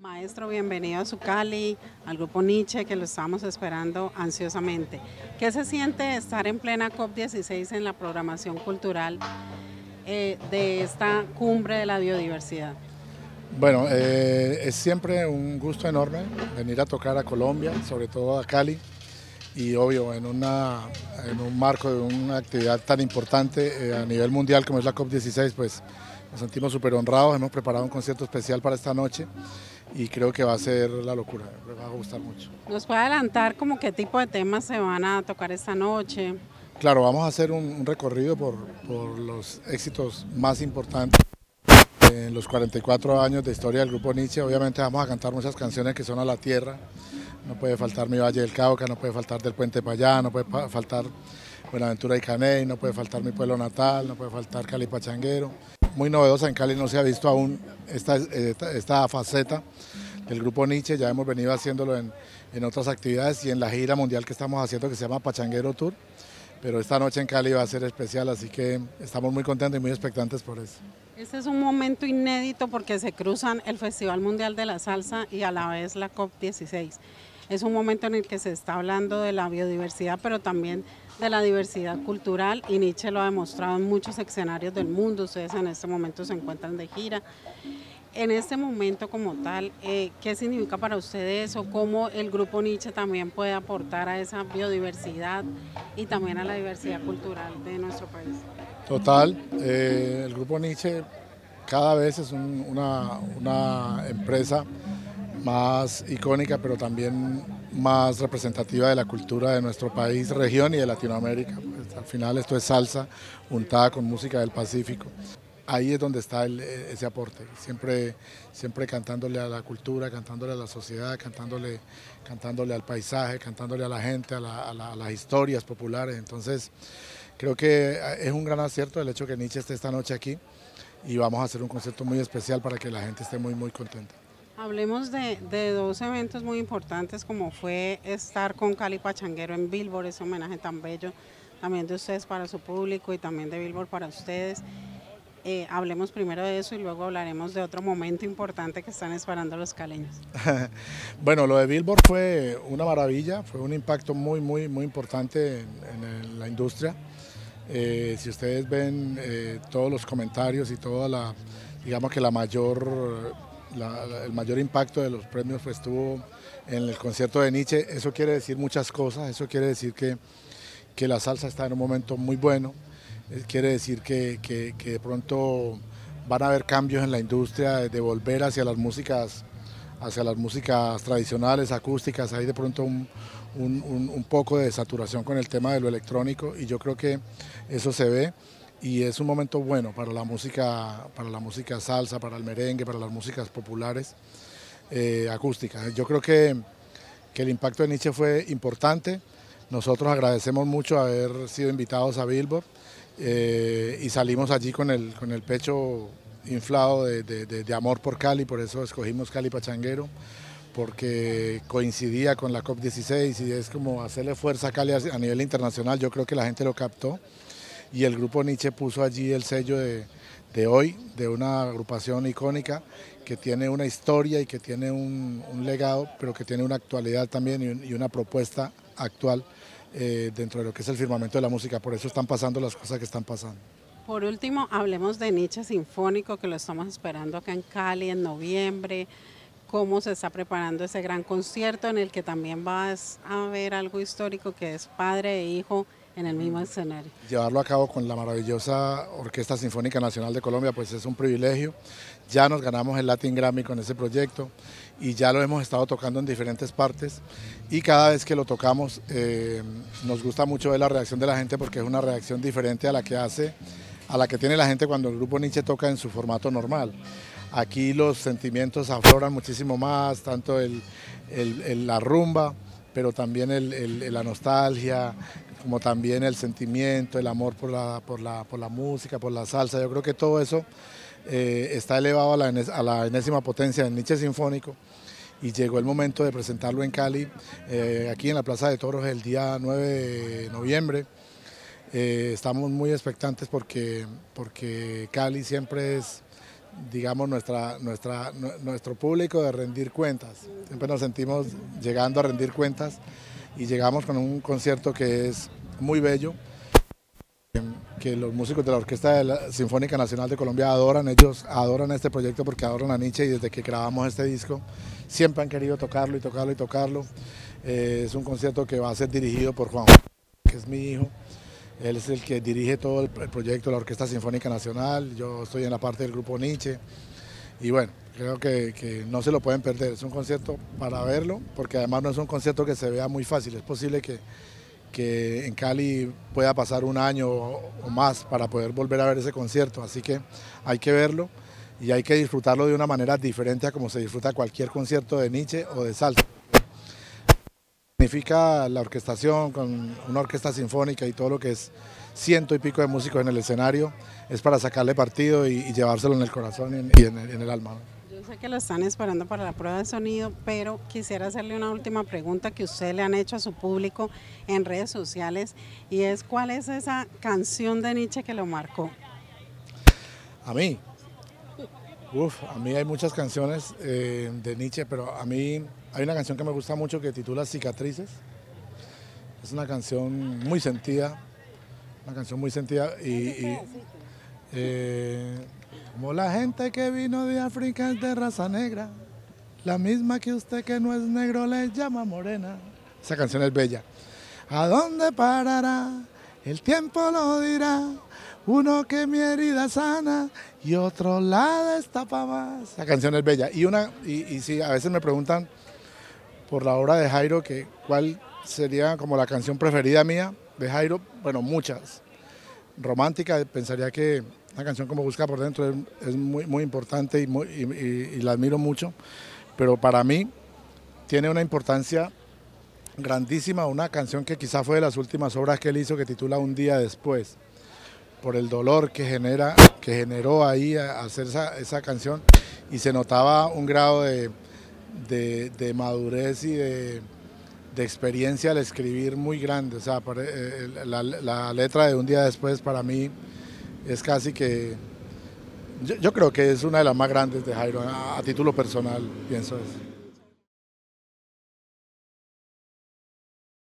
Maestro, bienvenido a su Cali, al grupo Nietzsche, que lo estamos esperando ansiosamente. ¿Qué se siente estar en plena COP16 en la programación cultural de esta cumbre de la biodiversidad? Bueno, es siempre un gusto enorme venir a tocar a Colombia, sobre todo a Cali, y obvio en un marco de una actividad tan importante a nivel mundial como es la COP16, pues nos sentimos súper honrados. Hemos preparado un concierto especial para esta noche y creo que va a ser la locura, me va a gustar mucho. ¿Nos puede adelantar como qué tipo de temas se van a tocar esta noche? Claro, vamos a hacer un recorrido por los éxitos más importantes en los 44 años de historia del grupo Nietzsche. Obviamente vamos a cantar muchas canciones que son a la tierra. No puede faltar Mi Valle del Cauca, no puede faltar Del Puente Payá, no puede faltar Buenaventura y Caney, no puede faltar Mi Pueblo Natal, no puede faltar Cali Pachanguero. Muy novedosa, en Cali no se ha visto aún esta faceta del grupo Nietzsche. Ya hemos venido haciéndolo en otras actividades y en la gira mundial que estamos haciendo, que se llama Pachanguero Tour, pero esta noche en Cali va a ser especial, así que estamos muy contentos y muy expectantes por eso. Este es un momento inédito porque se cruzan el Festival Mundial de la Salsa y a la vez la COP16. Es un momento en el que se está hablando de la biodiversidad, pero también de la diversidad cultural, y Nietzsche lo ha demostrado en muchos escenarios del mundo. Ustedes en este momento se encuentran de gira. En este momento como tal, ¿qué significa para ustedes o cómo el grupo Nietzsche también puede aportar a esa biodiversidad y también a la diversidad cultural de nuestro país? Total, el grupo Nietzsche cada vez es una empresa más icónica, pero también más representativa de la cultura de nuestro país, región y de Latinoamérica. Pues, al final esto es salsa untada con música del Pacífico. Ahí es donde está ese aporte, siempre cantándole a la cultura, cantándole a la sociedad, cantándole al paisaje, cantándole a la gente, a las historias populares. Entonces, creo que es un gran acierto el hecho que Nietzsche esté esta noche aquí y vamos a hacer un concierto muy especial para que la gente esté muy contenta. Hablemos de dos eventos muy importantes como fue estar con Cali Pachanguero en Billboard, ese homenaje tan bello también de ustedes para su público y también de Billboard para ustedes. Hablemos primero de eso y luego hablaremos de otro momento importante que están esperando los caleños. Bueno, lo de Billboard fue una maravilla, fue un impacto muy importante en la industria. Si ustedes ven todos los comentarios y digamos que el mayor impacto de los premios pues, estuvo en el concierto de Nietzsche. Eso quiere decir muchas cosas, eso quiere decir que la salsa está en un momento muy bueno. Quiere decir que de pronto van a haber cambios en la industria de volver hacia las músicas tradicionales, acústicas. Hay de pronto un poco de saturación con el tema de lo electrónico y yo creo que eso se ve y es un momento bueno para la música salsa, para el merengue, para las músicas populares acústicas. Yo creo que el impacto de Nietzsche fue importante. Nosotros agradecemos mucho haber sido invitados a Billboard. Y salimos allí con el pecho inflado de amor por Cali, por eso escogimos Cali Pachanguero, porque coincidía con la COP16 y es como hacerle fuerza a Cali a nivel internacional. Yo creo que la gente lo captó y el grupo Nietzsche puso allí el sello de hoy, de una agrupación icónica que tiene una historia y que tiene un legado, pero que tiene una actualidad también y una propuesta actual dentro de lo que es el firmamento de la música. Por eso están pasando las cosas que están pasando. Por último, hablemos de Nietzsche Sinfónico, que lo estamos esperando acá en Cali en noviembre. ¿Cómo se está preparando ese gran concierto en el que también vas a ver algo histórico que es padre e hijo en el mismo escenario? Llevarlo a cabo con la maravillosa Orquesta Sinfónica Nacional de Colombia, pues es un privilegio. Ya nos ganamos el Latin Grammy con ese proyecto y ya lo hemos estado tocando en diferentes partes y cada vez que lo tocamos nos gusta mucho ver la reacción de la gente porque es una reacción diferente a la que tiene la gente cuando el grupo Nietzsche toca en su formato normal. Aquí los sentimientos afloran muchísimo más, tanto la rumba, pero también la nostalgia, como también el sentimiento, el amor por la música, por la salsa. Yo creo que todo eso está elevado a la enésima potencia del Nietzsche Sinfónico y llegó el momento de presentarlo en Cali, aquí en la Plaza de Toros el día 9 de noviembre. Estamos muy expectantes porque Cali siempre es digamos, nuestro público de rendir cuentas. Siempre nos sentimos llegando a rendir cuentas y llegamos con un concierto que es muy bello, que los músicos de la Orquesta de la Sinfónica Nacional de Colombia adoran. Ellos adoran este proyecto porque adoran a Nietzsche y desde que grabamos este disco siempre han querido tocarlo y tocarlo y tocarlo. Es un concierto que va a ser dirigido por Juan, que es mi hijo. Él es el que dirige todo el proyecto de la Orquesta Sinfónica Nacional. Yo estoy en la parte del grupo Nietzsche. Y bueno, creo que no se lo pueden perder. Es un concierto para verlo, porque además no es un concierto que se vea muy fácil. Es posible que en Cali pueda pasar un año o más para poder volver a ver ese concierto. Así que hay que verlo y hay que disfrutarlo de una manera diferente a como se disfruta cualquier concierto de Nietzsche o de salsa. Significa la orquestación con una orquesta sinfónica y todo lo que es 100 y pico de músicos en el escenario, es para sacarle partido y llevárselo en el corazón y en el alma, ¿no? Yo sé que lo están esperando para la prueba de sonido, pero quisiera hacerle una última pregunta que ustedes le han hecho a su público en redes sociales, y es: ¿cuál es esa canción de Nietzsche que lo marcó? A mí hay muchas canciones de Nietzsche, pero a mí hay una canción que me gusta mucho que titula Cicatrices. Es una canción muy sentida, como la gente que vino de África es de raza negra, la misma que usted que no es negro le llama morena. Esa canción es bella. ¿A dónde parará? El tiempo lo dirá. Uno que mi herida sana y otro la destapa más. La canción es bella. Y sí, a veces me preguntan por la obra de Jairo, que cuál sería como la canción preferida mía de Jairo. Bueno, muchas. Romántica, pensaría que una canción como Busca por Dentro es muy importante y la admiro mucho, pero para mí tiene una importancia grandísima una canción que quizá fue de las últimas obras que él hizo, que titula Un día después, por el dolor que generó ahí a hacer esa canción, y se notaba un grado de madurez y de experiencia al escribir muy grande. O sea, la letra de Un día después para mí es casi que, yo creo que es una de las más grandes de Jairo, a título personal, pienso eso.